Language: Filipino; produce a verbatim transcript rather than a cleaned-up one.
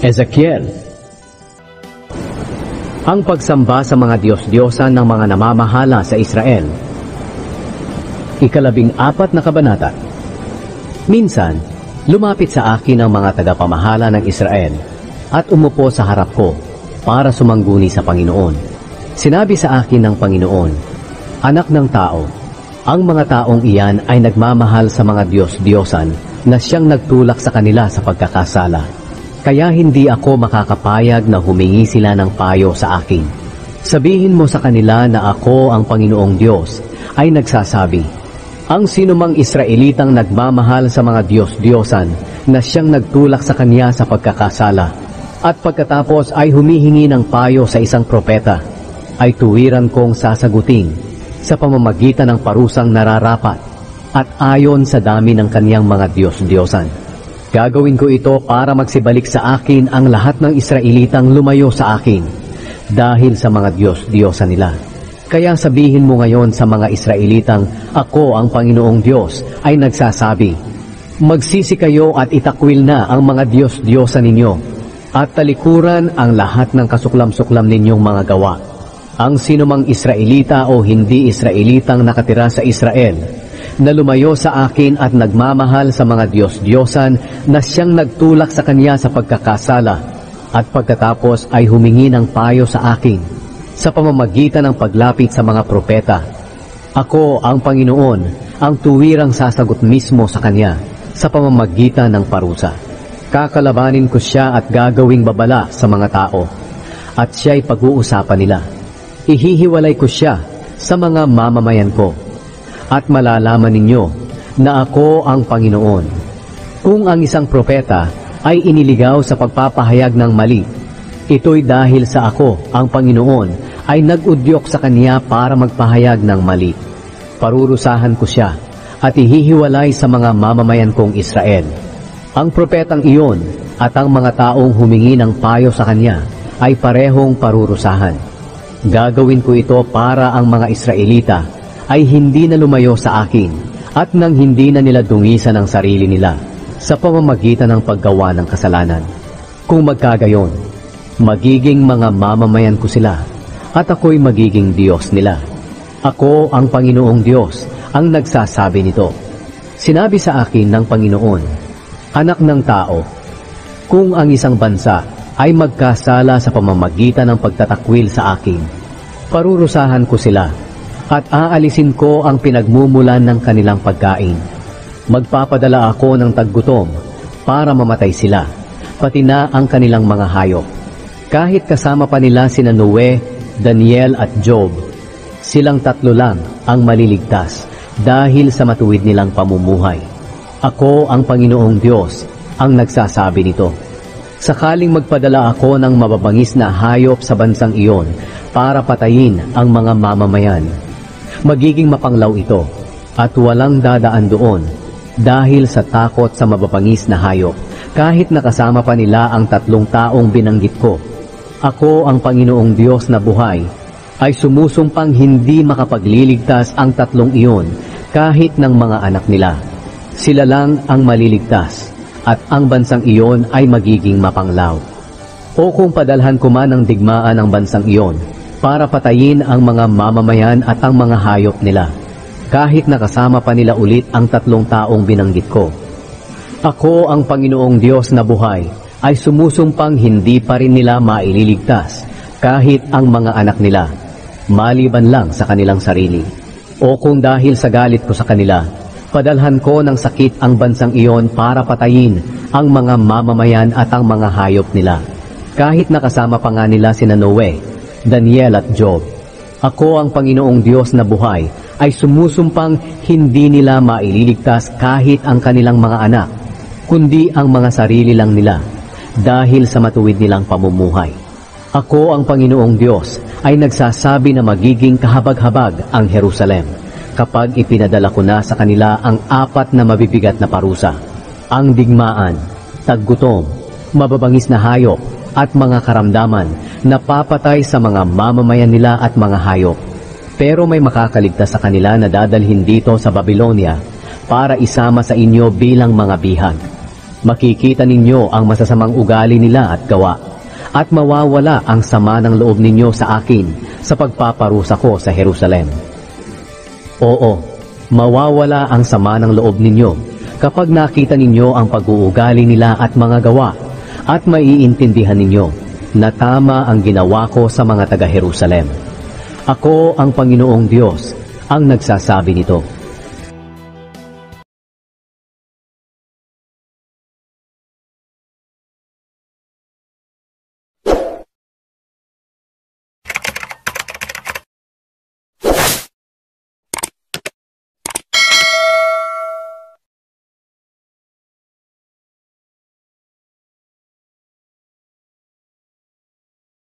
Ezekiel. Ang pagsamba sa mga Diyos-Diyosan ng mga namamahala sa Israel. Ikalabing apat na kabanata. Minsan, lumapit sa akin ang mga tagapamahala ng Israel at umupo sa harap ko para sumangguni sa Panginoon. Sinabi sa akin ng Panginoon, "Anak ng tao, ang mga taong iyan ay nagmamahal sa mga Diyos-Diyosan na siyang nagtulak sa kanila sa pagkakasala. Kaya hindi ako makakapayag na humingi sila ng payo sa akin. Sabihin mo sa kanila na ako ang Panginoong Diyos ay nagsasabi, ang sinumang Israelitang nagmamahal sa mga Diyos-Diyosan na siyang nagtulak sa kanya sa pagkakasala at pagkatapos ay humihingi ng payo sa isang propeta, ay tuwiran kong sasagutin sa pamamagitan ng parusang nararapat at ayon sa dami ng kaniyang mga Diyos-Diyosan. Gagawin ko ito para magsibalik sa akin ang lahat ng Israelitang lumayo sa akin dahil sa mga Diyos-Diyosan nila. Kaya sabihin mo ngayon sa mga Israelitang, ako ang Panginoong Diyos ay nagsasabi, magsisi kayo at itakwil na ang mga Diyos-Diyosan ninyo at talikuran ang lahat ng kasuklam-suklam ninyong mga gawa. Ang sinumang Israelita o hindi Israelitang nakatira sa Israel na lumayo sa akin at nagmamahal sa mga Diyos-Diyosan na siyang nagtulak sa kanya sa pagkakasala at pagkatapos ay humingi ng payo sa akin sa pamamagitan ng paglapit sa mga propeta. Ako ang Panginoon, ang tuwirang sasagot mismo sa kanya sa pamamagitan ng parusa. Kakalabanin ko siya at gagawing babala sa mga tao at siya'y pag-uusapan nila. Ihihiwalay ko siya sa mga mamamayan ko at malalaman ninyo na ako ang Panginoon. Kung ang isang propeta ay iniligaw sa pagpapahayag ng mali, ito'y dahil sa ako, ang Panginoon, ay nag-udyok sa kanya para magpahayag ng mali. Parurusahan ko siya at ihihiwalay sa mga mamamayan kong Israel. Ang propetang iyon at ang mga taong humingi ng payo sa kanya ay parehong parurusahan. Gagawin ko ito para ang mga Israelita ay hindi na lumayo sa akin at nang hindi na nila dungisan ang sarili nila sa pamamagitan ng paggawa ng kasalanan. Kung magkagayon, magiging mga mamamayan ko sila at ako'y magiging Diyos nila. Ako ang Panginoong Diyos ang nagsasabi nito. Sinabi sa akin ng Panginoon, anak ng tao, kung ang isang bansa ay magkasala sa pamamagitan ng pagtatakwil sa akin, parurusahan ko sila at aalisin ko ang pinagmumulan ng kanilang pagkain. Magpapadala ako ng taggutom para mamatay sila, pati na ang kanilang mga hayop. Kahit kasama pa nila sina Noe, Daniel at Job, silang tatlo lang ang maliligtas dahil sa matuwid nilang pamumuhay. Ako ang Panginoong Diyos ang nagsasabi nito. Sakaling magpadala ako ng mababangis na hayop sa bansang iyon para patayin ang mga mamamayan, magiging mapanglaw ito at walang dadaan doon dahil sa takot sa mababangis na hayop, kahit nakasama pa nila ang tatlong taong binanggit ko. Ako ang Panginoong Diyos na buhay ay sumusumpang hindi makapagliligtas ang tatlong iyon kahit ng mga anak nila. Sila lang ang maliligtas at ang bansang iyon ay magiging mapanglaw. O kung padalhan ko man ng digmaan ang bansang iyon para patayin ang mga mamamayan at ang mga hayop nila, kahit nakasama pa nila ulit ang tatlong taong binanggit ko. Ako ang Panginoong Diyos na buhay ay sumusumpang hindi pa rin nila maililigtas kahit ang mga anak nila, maliban lang sa kanilang sarili. O kung dahil sa galit ko sa kanila, padalhan ko ng sakit ang bansang iyon para patayin ang mga mamamayan at ang mga hayop nila, kahit nakasama pa nga nila sina Noe, Daniel at Job. Ako ang Panginoong Diyos na buhay ay sumusumpang hindi nila maililigtas kahit ang kanilang mga anak, kundi ang mga sarili lang nila dahil sa matuwid nilang pamumuhay. Ako ang Panginoong Diyos ay nagsasabi na magiging kahabag-habag ang Jerusalem kapag ipinadala ko na sa kanila ang apat na mabibigat na parusa, ang digmaan, taggutom, mababangis na hayop, at mga karamdaman na papatay sa mga mamamayan nila at mga hayop. Pero may makakaligtas sa kanila na dadalhin dito sa Babylonia para isama sa inyo bilang mga bihag. Makikita ninyo ang masasamang ugali nila at gawa, at mawawala ang sama ng loob ninyo sa akin sa pagpaparusa ko sa Jerusalem. Oo, mawawala ang sama ng loob ninyo kapag nakita ninyo ang pag-uugali nila at mga gawa, at maiintindihan ninyo na tama ang ginawa ko sa mga taga-Jerusalem. Ako ang Panginoong Diyos ang nagsasabi nito.